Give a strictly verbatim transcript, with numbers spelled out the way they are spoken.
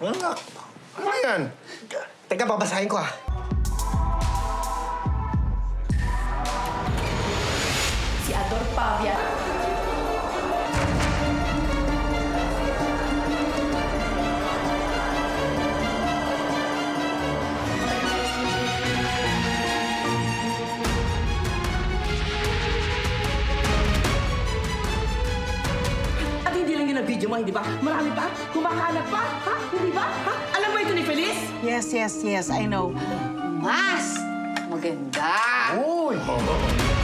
Anak, ano yan? Teka, babasahin ko, ah. Si Ador Pavia. At hindi lang yun ang video mo, hindi ba? Marami pa? Kumakalat pa? Ha? Hindi ba? Ha? Alam mo ito ni Feliz? Yes, yes, yes, I know. Mas maganda. Uy!